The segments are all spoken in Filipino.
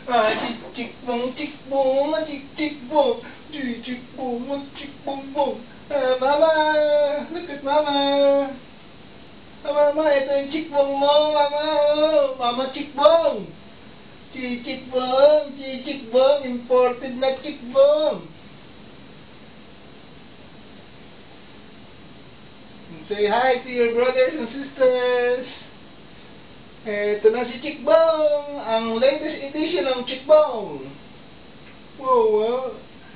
Chicbong, chicbong, chicbong, chicbong, chicbong, bong. Mama, look at Mama. Mama, ito yung chicbong mo, Mama. Mama, chicbong. Chicbong, chicbong, imported na chicbong. Say hi to your brothers and sisters. Ito na si Chicbong, ang latest edition ng Chicbong. Wow, wow.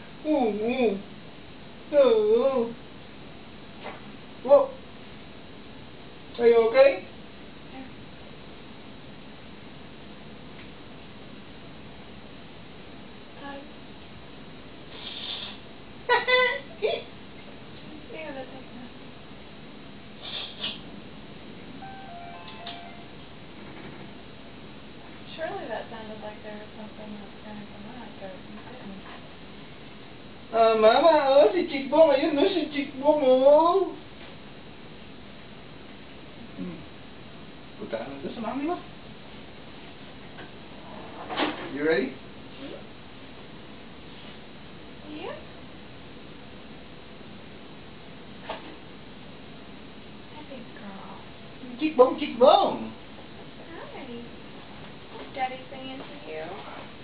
Oh. Whoa. Are you okay? Surely that sounded like there was something that was going to come out, but you didn't. Mama, oh, si Chicbong, ayun, no, si Chicbong, oh. Punta ka na sa mami mo. You ready? Yeah. Happy girl. Chicbong, Chicbong. Hi. Is Daddy singing to you?